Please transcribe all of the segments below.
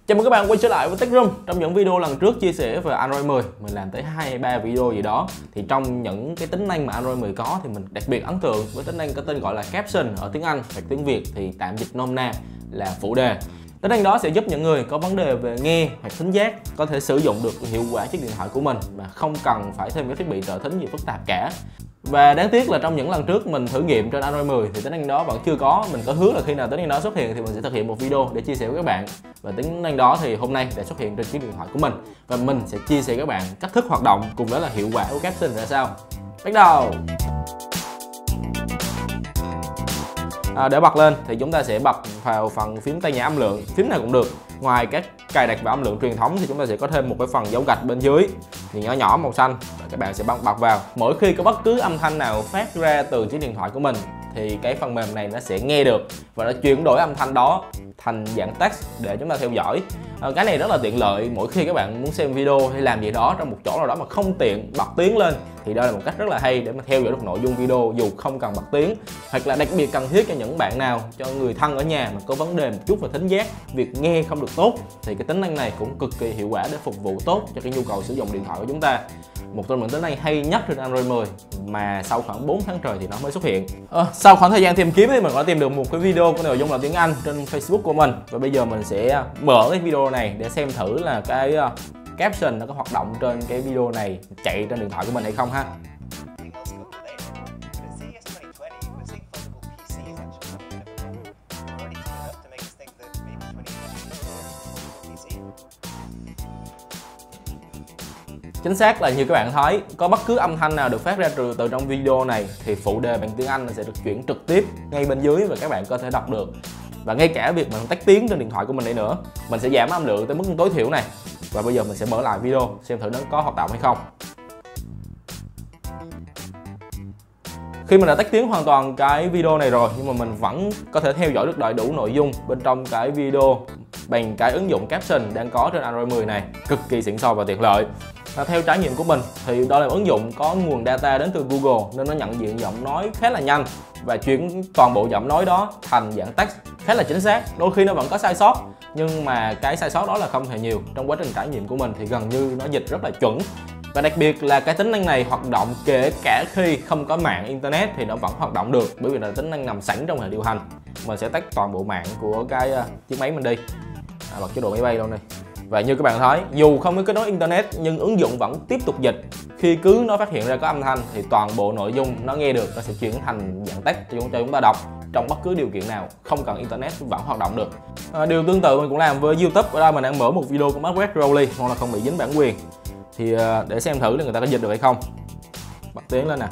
Chào mừng các bạn quay trở lại với TechRoom. Trong những video lần trước chia sẻ về Android 10, mình làm tới 2 hay 3 video gì đó. Thì trong những cái tính năng mà Android 10 có thì mình đặc biệt ấn tượng với tính năng có tên gọi là Caption ở tiếng Anh hoặc tiếng Việt thì tạm dịch nôm na là phụ đề. Tính năng đó sẽ giúp những người có vấn đề về nghe hoặc thính giác có thể sử dụng được hiệu quả chiếc điện thoại của mình mà không cần phải thêm cái thiết bị trợ thính gì phức tạp cả. Và đáng tiếc là trong những lần trước mình thử nghiệm trên Android 10 thì tính năng đó vẫn chưa có. Mình có hứa là khi nào tính năng đó xuất hiện thì mình sẽ thực hiện một video để chia sẻ với các bạn. Và tính năng đó thì hôm nay đã xuất hiện trên chiếc điện thoại của mình. Và mình sẽ chia sẻ với các bạn cách thức hoạt động cùng đó là hiệu quả của Caption ra sao. Bắt đầu! Để bật lên thì chúng ta sẽ bật vào phần phím tay nhả âm lượng. Phím này cũng được. Ngoài các cài đặt và âm lượng truyền thống thì chúng ta sẽ có thêm một cái phần dấu gạch bên dưới thì nhỏ nhỏ màu xanh. Và các bạn sẽ bật vào. Mỗi khi có bất cứ âm thanh nào phát ra từ chiếc điện thoại của mình thì cái phần mềm này nó sẽ nghe được và nó chuyển đổi âm thanh đó thành dạng text để chúng ta theo dõi. Cái này rất là tiện lợi mỗi khi các bạn muốn xem video hay làm gì đó trong một chỗ nào đó mà không tiện bật tiếng lên thì đây là một cách rất là hay để mà theo dõi được nội dung video dù không cần bật tiếng, hoặc là đặc biệt cần thiết cho những bạn nào, cho người thân ở nhà mà có vấn đề một chút về thính giác, việc nghe không được tốt thì cái tính năng này cũng cực kỳ hiệu quả để phục vụ tốt cho cái nhu cầu sử dụng điện thoại của chúng ta. Một trong những tính năng hay nhất trên Android 10 mà sau khoảng 4 tháng trời thì nó mới xuất hiện. Sau khoảng thời gian tìm kiếm thì mình đã tìm được một cái video có nội dung là tiếng Anh trên Facebook của mình, và bây giờ mình sẽ mở cái video này để xem thử là cái Caption nó có hoạt động trên cái video này chạy trên điện thoại của mình hay không ha. Chính xác là như các bạn thấy, có bất cứ âm thanh nào được phát ra từ trong video này thì phụ đề bằng tiếng Anh sẽ được chuyển trực tiếp ngay bên dưới và các bạn có thể đọc được. Và ngay cả việc mình tách tiếng trên điện thoại của mình đây nữa, mình sẽ giảm âm lượng tới mức tối thiểu này. Và bây giờ mình sẽ mở lại video xem thử nó có hoạt động hay không. Khi mình đã tách tiếng hoàn toàn cái video này rồi nhưng mà mình vẫn có thể theo dõi được đầy đủ nội dung bên trong cái video bằng cái ứng dụng Caption đang có trên Android 10 này, cực kỳ xịn sò và tiện lợi. Theo trải nghiệm của mình thì đó là ứng dụng có nguồn data đến từ Google nên nó nhận diện giọng nói khá là nhanh và chuyển toàn bộ giọng nói đó thành dạng text khá là chính xác. Đôi khi nó vẫn có sai sót nhưng mà cái sai sót đó là không hề nhiều. Trong quá trình trải nghiệm của mình thì gần như nó dịch rất là chuẩn. Và đặc biệt là cái tính năng này hoạt động kể cả khi không có mạng internet thì nó vẫn hoạt động được, bởi vì là tính năng nằm sẵn trong hệ điều hành. Mình sẽ tách toàn bộ mạng của cái chiếc máy mình đi, bật chế độ máy bay luôn đi. Và như các bạn thấy, dù không có kết nối internet nhưng ứng dụng vẫn tiếp tục dịch. Khi cứ nó phát hiện ra có âm thanh thì toàn bộ nội dung nó nghe được nó sẽ chuyển thành dạng text cho chúng ta đọc trong bất cứ điều kiện nào, không cần internet vẫn hoạt động được. Điều tương tự mình cũng làm với YouTube. Ở đây mình đang mở một video của Margaret Rowley, mong là không bị dính bản quyền. Thì để xem thử là người ta có dịch được hay không. Bật tiếng lên nè.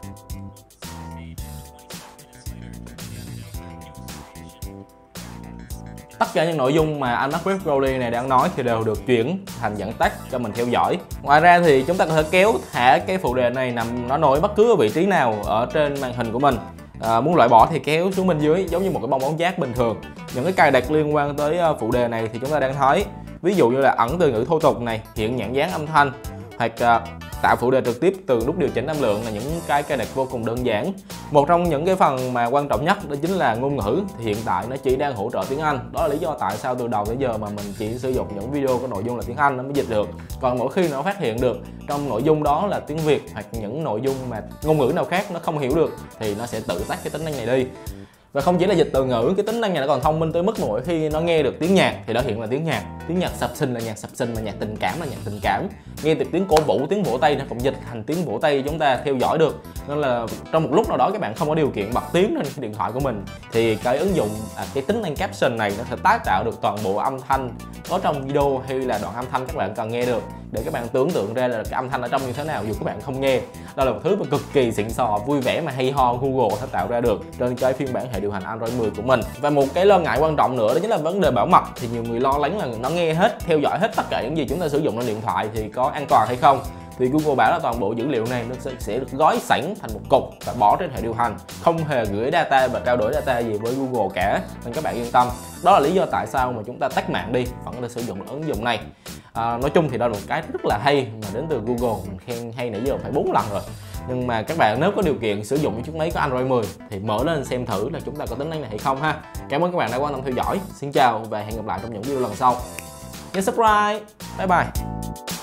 Tất cả những nội dung mà anh Margaret Rowley này đang nói thì đều được chuyển thành dạng text cho mình theo dõi. Ngoài ra thì chúng ta có thể kéo thả cái phụ đề này nằm nó nổi bất cứ ở vị trí nào ở trên màn hình của mình. Muốn loại bỏ thì kéo xuống bên dưới giống như một cái bong bóng rác bình thường. Những cái cài đặt liên quan tới phụ đề này thì chúng ta đang thấy, ví dụ như là ẩn từ ngữ thô tục này, hiện nhãn dán âm thanh, hoặc tạo phụ đề trực tiếp từ nút điều chỉnh âm lượng là những cái cài đặt vô cùng đơn giản. Một trong những cái phần mà quan trọng nhất đó chính là ngôn ngữ, thì hiện tại nó chỉ đang hỗ trợ tiếng Anh. Đó là lý do tại sao từ đầu tới giờ mà mình chỉ sử dụng những video có nội dung là tiếng Anh nó mới dịch được. Còn mỗi khi nó phát hiện được trong nội dung đó là tiếng Việt hoặc những nội dung mà ngôn ngữ nào khác nó không hiểu được thì nó sẽ tự tắt cái tính năng này đi. Và không chỉ là dịch từ ngữ, cái tính năng này nó còn thông minh tới mức mà mỗi khi nó nghe được tiếng nhạc thì nó hiện là tiếng nhạc. Tiếng nhạc sập sình là nhạc sập sình, mà nhạc tình cảm là nhạc tình cảm. Nghe được tiếng cổ vũ, tiếng vỗ tay nó cũng dịch thành tiếng vỗ tay chúng ta theo dõi được. Nên là trong một lúc nào đó các bạn không có điều kiện bật tiếng trên cái điện thoại của mình thì cái ứng dụng, cái tính năng Caption này nó sẽ tái tạo được toàn bộ âm thanh có trong video hay là đoạn âm thanh các bạn cần nghe được, để các bạn tưởng tượng ra là cái âm thanh ở trong như thế nào dù các bạn không nghe. Đó là một thứ mà cực kỳ xịn sò, vui vẻ mà hay ho Google sẽ tạo ra được trên cái phiên bản hệ điều hành Android 10 của mình. Và một cái lo ngại quan trọng nữa đó chính là vấn đề bảo mật. Thì nhiều người lo lắng là nó nghe hết, theo dõi hết tất cả những gì chúng ta sử dụng trên điện thoại thì có an toàn hay không. Thì Google bảo là toàn bộ dữ liệu này nó sẽ được gói sẵn thành một cục và bỏ trên hệ điều hành, không hề gửi data và trao đổi data gì với Google cả, nên các bạn yên tâm. Đó là lý do tại sao mà chúng ta tách mạng đi vẫn có thể sử dụng được ứng dụng này. Nói chung thì đó là một cái rất là hay mà đến từ Google, mình khen hay nãy giờ phải 4 lần rồi. Nhưng mà các bạn nếu có điều kiện sử dụng chiếc máy có Android 10 thì mở lên xem thử là chúng ta có tính năng này hay không ha. Cảm ơn các bạn đã quan tâm theo dõi. Xin chào và hẹn gặp lại trong những video lần sau. nhớ subscribe. Bye bye.